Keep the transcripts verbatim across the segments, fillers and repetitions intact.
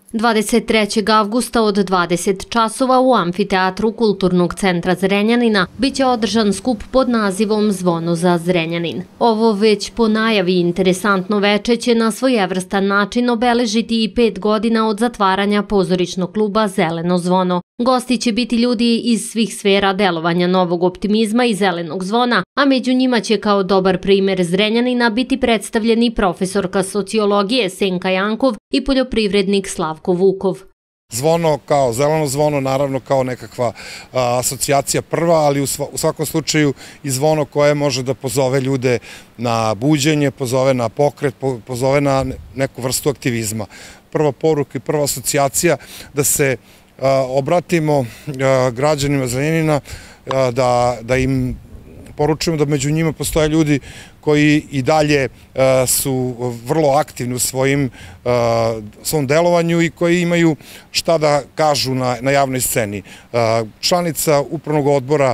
dvadeset trećeg avgusta od dvadeset časova u amfiteatru Kulturnog centra Zrenjanina biće održan skup pod nazivom Zvono za Zrenjanin. Ovo već po najavi interesantno veče će na svojevrstan način obeležiti i pet godina od zatvaranja pozorišnog kluba Zeleno zvono. Gosti će biti ljudi iz svih sfera delovanja Novog optimizma i Zelenog zvona, a među njima će kao dobar primer Zrenjanina biti predstavljeni profesorka sociologije Senka Jankov i poljoprivrednik Slavko Vukov. Zvono kao zeleno zvono, naravno kao nekakva a, asocijacija prva, ali u, sva, u svakom slučaju i zvono koje može da pozove ljude na buđenje, pozove na pokret, po, pozove na neku vrstu aktivizma. Prva poruka i prva asocijacija da se a, obratimo a, građanima Zrenjanina, a, da, da im poručujemo da među njima postoje ljudi koji i dalje su vrlo aktivni u svojim, svom delovanju i koji imaju šta da kažu na, na javnoj sceni. Članica upravnog odbora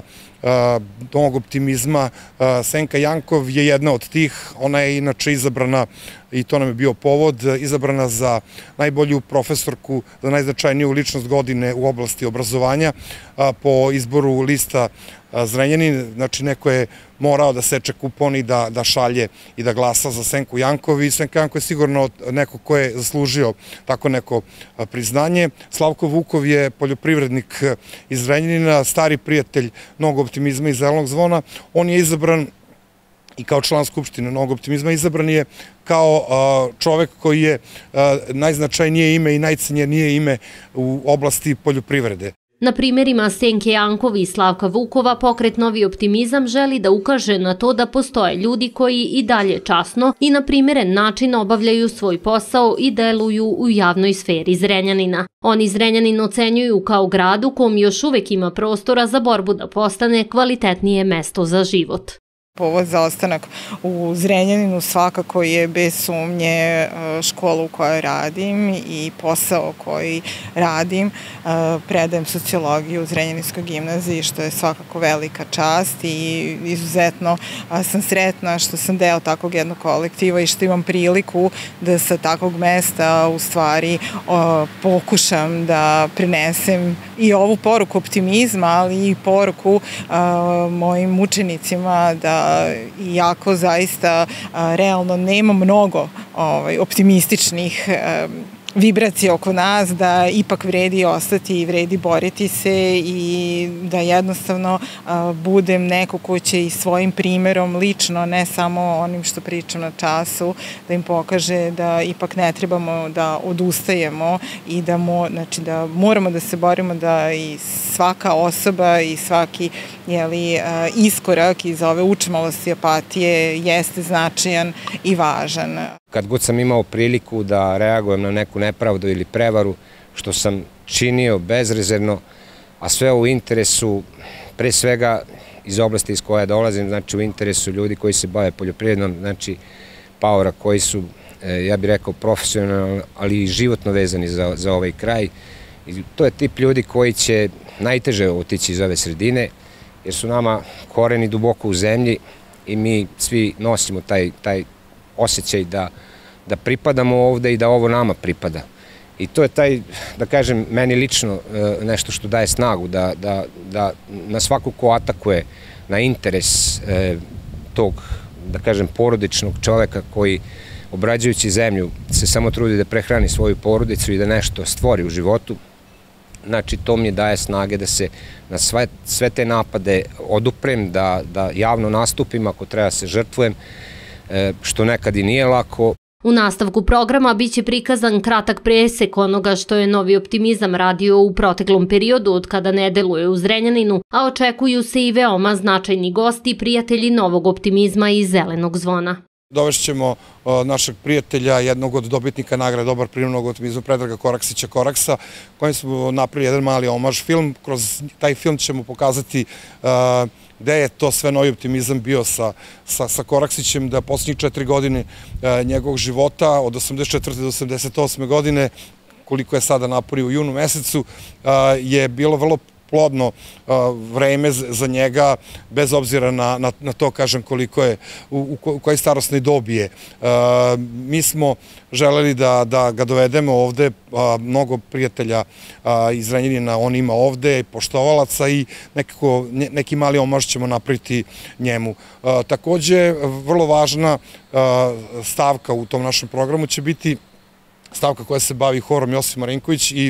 Novog optimizma Senka Jankov je jedna od tih. Ona je inače izabrana, i to nam je bio povod, izabrana za najbolju profesorku, za najznačajniju ličnost godine u oblasti obrazovanja po izboru lista Zrenjanin. Znači, neko je morao da seče kupon i da, da šalje i da glasa za Senku Jankov, i Senka Jankov je sigurno neko ko je zaslužio tako neko priznanje. Slavko Vukov je poljoprivrednik iz Zrenjanina, stari prijatelj Novog optimizma i Zelenog zvona. On je izabran i kao član Skupštine Novog optimizma, izabran je kao čovek koji je najznačajnije ime i najcenjenije ime u oblasti poljoprivrede. Na primjerima Senke Jankov i Slavka Vukova pokret Novi optimizam želi da ukaže na to da postoje ljudi koji i dalje časno i na primjeren način obavljaju svoj posao i deluju u javnoj sferi Zrenjanina. Oni Zrenjanin ocenjuju kao grad u kom još uvek ima prostora za borbu da postane kvalitetnije mesto za život. Povod za ostanak u Zrenjaninu svakako je bez sumnje škola u kojoj radim i posao koji radim. Predajem sociologiju u Zrenjaninskoj gimnaziji, što je svakako velika čast, i izuzetno sam sretna što sam deo takvog jednog kolektiva i što imam priliku da sa takvog mesta u stvari pokušam da prenesem i ovu poruku optimizma, ali i poruku mojim učenicima da iako zaista realno nema mnogo optimističnih vibracije oko nas, da ipak vredi ostati i vredi boriti se i da jednostavno budem neko ko će i svojim primerom lično, ne samo onim što pričam na času, da im pokaže da ipak ne trebamo da odustajemo i da, mo, znači da moramo da se borimo da i svaka osoba i svaki jeli, iskorak iz ove učmalosti apatije jeste značajan i važan. Kad god sam imao priliku da reagujem na neku nepravdu ili prevaru, što sam činio bezrezervno, a sve u interesu, pre svega iz oblasti iz koje dolazim, znači u interesu ljudi koji se bave poljoprivrednom, znači paora koji su, ja bih rekao, profesionalno, ali i životno vezani za, za ovaj kraj. I to je tip ljudi koji će najteže otići iz ove sredine, jer su nama koreni duboko u zemlji i mi svi nosimo taj, taj osjećaj da, da pripadamo ovde i da ovo nama pripada. I to je taj, da kažem, meni lično nešto što daje snagu, da, da, da na svaku ko atakuje na interes e, tog, da kažem, porodičnog čoveka koji, obrađujući zemlju, se samo trudi da prehrani svoju porodicu i da nešto stvori u životu. Znači, to mi daje snage da se na sve, sve te napade oduprem, da, da javno nastupim, ako treba se žrtvujem, što nekad i nije lako. U nastavku programa biće prikazan kratak presek onoga što je Novi optimizam radio u proteklom periodu od kada ne deluje u Zrenjaninu, a očekuju se i veoma značajni gosti i prijatelji Novog optimizma i Zelenog zvona. Dovešćemo našeg prijatelja, jednog od dobitnika nagrade Dobar primer Novog optimizma, Predraga Koraksića Koraksa, kojim smo napravili jedan mali omaž film. Kroz taj film ćemo pokazati gde je to sve Novi optimizam bio sa, sa, sa Koraksićem, da posljednjih četiri godine njegovog života, od osamdeset četvrte do osamdeset osme godine, koliko je sada naporio u junu mesecu, je bilo vrlo plodno vreme za njega, bez obzira na, na, na to, kažem, koliko je, u, u kojoj starosnoj dobi je. Mi smo želeli da, da ga dovedemo ovde, mnogo prijatelja iz Zrenjanina on ima ovde, poštovalaca i nekako, neki mali omaž ćemo napraviti njemu. Takođe, vrlo važna stavka u tom našem programu će biti stavka koja se bavi horom Josip Marinković i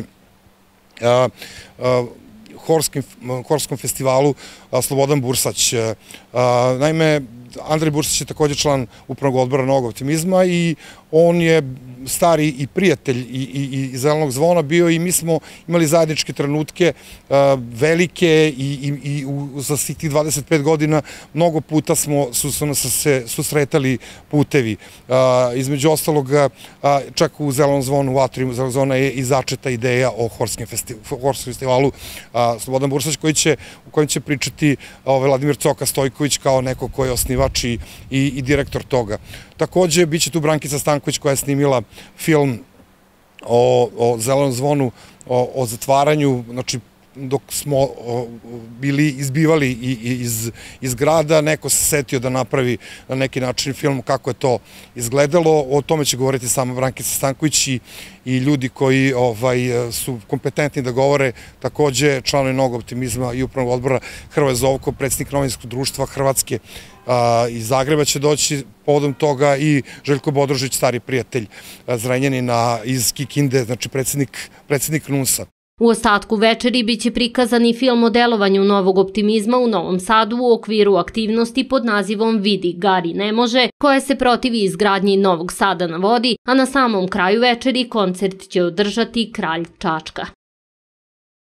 horskim, horskom festivalu Slobodan Bursać. Naime, Andrej Bursać je takođe član upravnog odbora Novog optimizma i on je stari i prijatelj i, i, i Zelenog zvona bio i mi smo imali zajedničke trenutke velike i, i, i u, za svih tih dvadeset pet godina mnogo puta smo, su, su nas se susretali putevi. Između ostalog, čak u Zelenom zvonu, u atrijumu Zelenog zvona je i začeta ideja o horskom festivalu Slobodan Bursać, koji će, u kojem će pričati Vladimir Coka Stojković kao neko ko je osnivač i, i, i direktor toga. Takođe, bit će tu Brankica Stanković koja je snimila film o, o Zelenom zvonu, o, o zatvaranju, znači dok smo o, bili izbivali i, i iz, iz grada, neko se setio da napravi na neki način film kako je to izgledalo. O tome će govoriti sama Brankica Stanković i, i ljudi koji ovaj, su kompetentni da govore, takođe članovi Novog optimizma i upravnog odbora Hrvoje Zovko, predsjednik Novinskog društva Hrvatske iz Zagreba će doći povodom toga i Željko Bodrožić, stari prijatelj Zrenjanina iz Kikinde, znači predsjednik, predsjednik NUNS-a. U ostatku večeri biće prikazan i film o delovanju Novog optimizma u Novom Sadu u okviru aktivnosti pod nazivom Vidi, Gari, ne može, koja se protivi izgradnji Novog Sada na vodi, a na samom kraju večeri koncert će održati Kralj Čačka.